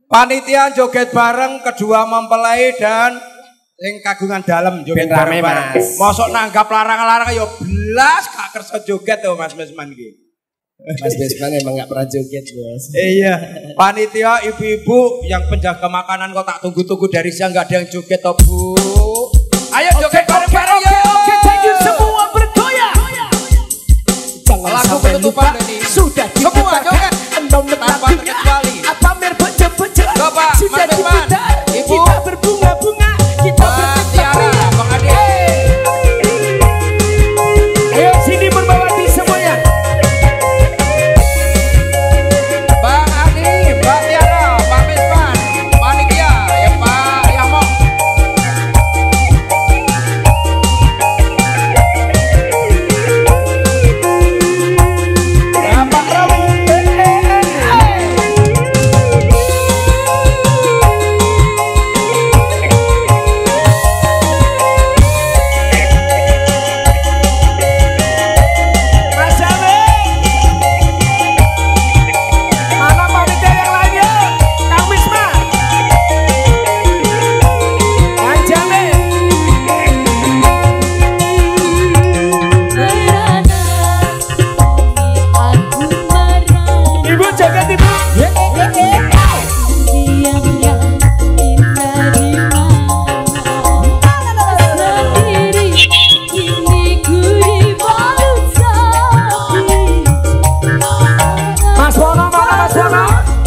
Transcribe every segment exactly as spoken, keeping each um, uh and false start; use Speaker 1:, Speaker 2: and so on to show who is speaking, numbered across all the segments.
Speaker 1: Panitia joget bareng kedua mempelai dan yang kagungan dalam joget bareng bareng. Mosok nanggap larang-larang yo belas gak kersa joget tuh Mas Besman iki.
Speaker 2: Mas Besman emang gak pernah joget bos.
Speaker 1: Iya. Panitia ibu-ibu yang penjaga makanan kok tak tunggu-tunggu dari siang gak ada yang joget toh Bu. Ayo joget bareng-bareng ya.
Speaker 3: Oke, thank you semua bergoyang.
Speaker 2: Jangan
Speaker 1: lagu
Speaker 2: sampai
Speaker 1: penutupan
Speaker 2: lupa
Speaker 1: ini.
Speaker 2: Sudah
Speaker 1: Semua joget
Speaker 2: Endom
Speaker 1: tanpa terkecuali.
Speaker 2: Apa mer bocah-bocah
Speaker 1: Bapak,
Speaker 2: sudah
Speaker 1: Mas Besman,
Speaker 2: diputar.
Speaker 1: Ibu,
Speaker 2: Kita berbunga-bunga. Kita
Speaker 1: Mbak Tiara, Bang Ade.
Speaker 3: Ayo sini berbawati semuanya.
Speaker 1: Bang Adi, Mbak Tiara, Pak Besman, panitia, ya Pak Yamok.
Speaker 3: Ya Pak Rawi. Mas Jamin. Mana panitia yang lainnya? Kang Wisma. Kang Jamin. Ibu jaga ibu. Mas Wono mana Mas Wono?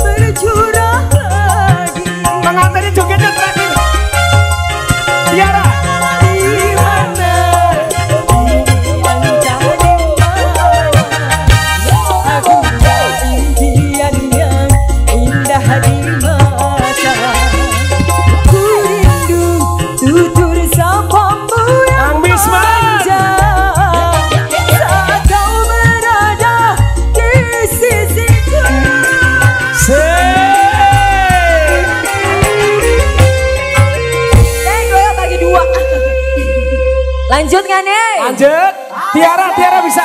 Speaker 3: Mengatasi jogetnya terakhir. Tiara. Kang Wisma.
Speaker 4: Lanjut nggak nih?
Speaker 3: Lanjut. Tiara, Tiara bisa.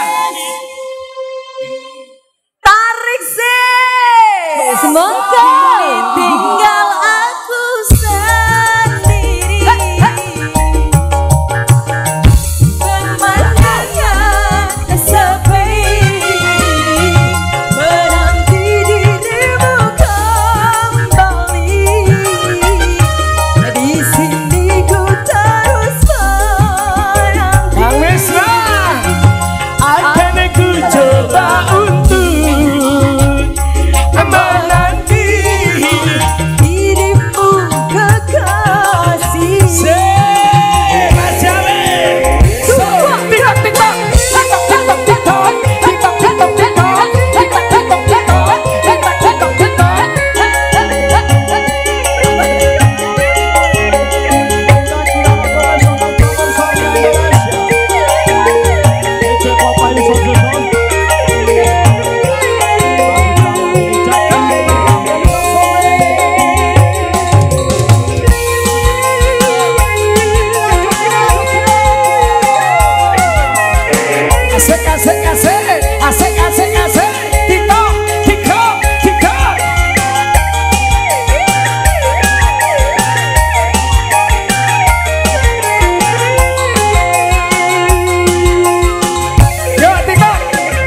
Speaker 4: Tarik sih. Semoga tinggal aku sendiri. Pemandangan sepi, menanti dirimu kembali. Di sini ku terus menanti.
Speaker 3: Kang Wisma. Akan aku coba untuk menanti
Speaker 4: dirimu kekasih.
Speaker 3: Mas Jamin. TikTok, TikTok, TikTok, TikTok, TikTok, TikTok, TikTok, TikTok, TikTok, TikTok, TikTok, TikTok, Asik, asik, asik, asik, asik, asik. TikTok, TikTok, TikTok. Yo, TikTok.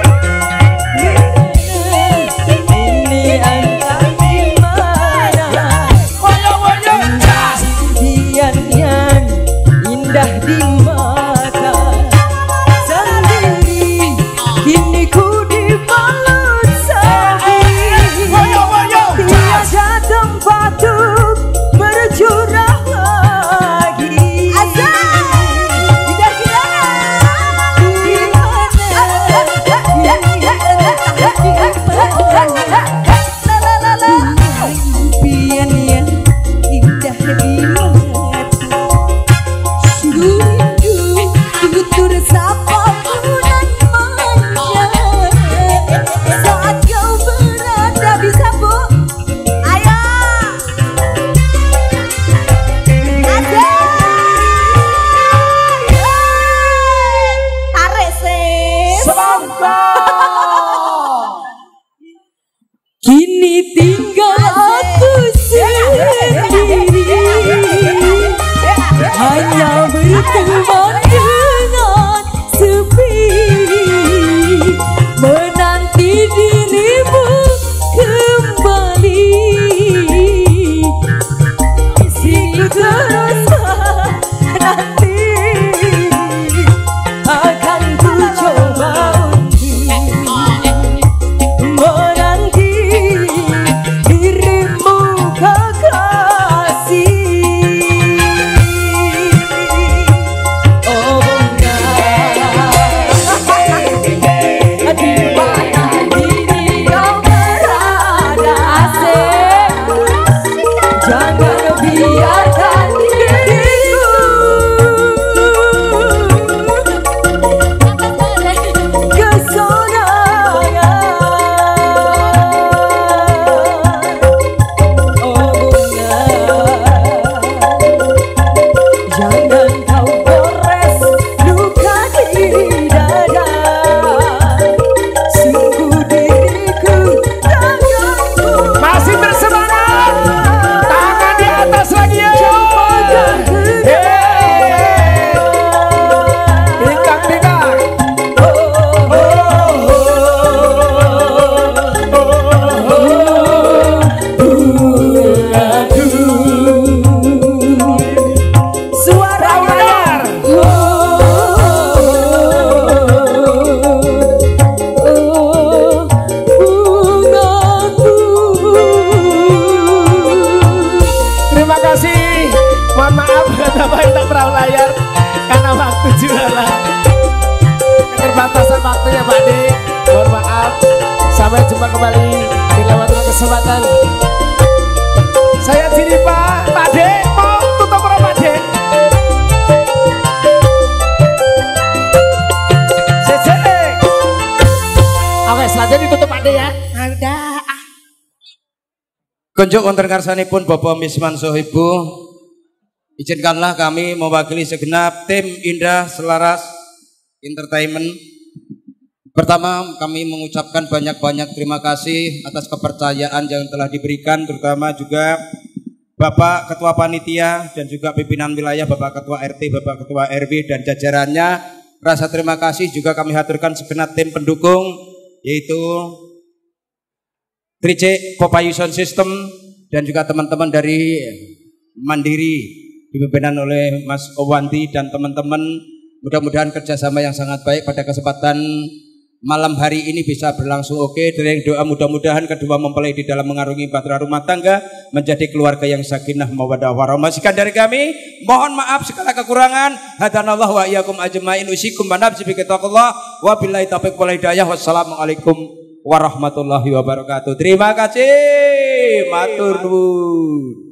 Speaker 4: Ini entah di mana
Speaker 3: Woyo, woyo, cas.
Speaker 4: impian yang indah di mata. Sendiri kini ku dibalut sedih.
Speaker 3: Woyo, woyo, cas.
Speaker 4: Tiada tempat untuk bercurah lagi. Tidak kira impian yang indah di mata. Sungguh rindu tutur sapa bulan manja. Saat kau berada bisa bu. Ayo. Tarik sih.
Speaker 3: Semangka.
Speaker 4: Kini tinggal aku sendiri. berteman dengan sepi, menanti dirimu kembali. Sini terus nanti akan ku coba menanti dirimu kekasih. Oh bunga, di mana diri kau berada, asik, jangan biarkan diriku kesorangan. Oh bunga, jangan kau gores luka di dada, sungguh diriku tanganku
Speaker 3: Masih bersemangat. Tangan di atas lagi ya. Tingkat tingkat.
Speaker 4: suara
Speaker 3: Layar. Terima kasih. Mohon maaf Bapak Ibu perahu layar karena waktu jualan. Keterbatasan waktunya Pak De. Mohon maaf. Sampai jumpa kembali di lain kesempatan. Saya Jiri Pak. Pak De mau tutup apa Pak De? Cecek. Oke, selanjutnya ditutup Pak De ya.
Speaker 1: Kunjuk wonten karsanipun Bapak Misman Sohibu, izinkanlah kami mewakili segenap tim Indah Selaras Entertainment. Pertama, kami mengucapkan banyak-banyak terima kasih atas kepercayaan yang telah diberikan, terutama juga Bapak Ketua Panitia dan juga pimpinan wilayah, Bapak Ketua R T, Bapak Ketua R W dan jajarannya. Rasa terima kasih juga kami haturkan segenap tim pendukung, yaitu tiga C Popeye Sound System dan juga teman-teman dari Mandiri dipimpinan oleh Mas Owanti dan teman-teman. Mudah-mudahan kerjasama yang sangat baik pada kesempatan malam hari ini bisa berlangsung oke. Dari doa mudah-mudahan kedua mempelai di dalam mengarungi bahtera rumah tangga menjadi keluarga yang sakinah mawaddah warahmah. Sekian dari kami, mohon maaf segala kekurangan. Hadanallahu wa iyyakum ajmain, usikum wa nafsi bi taqwallah wa billahi taufiq wal hidayah. Wassalamualaikum warahmatullahi wabarakatuh. Terima kasih, matur nuwun.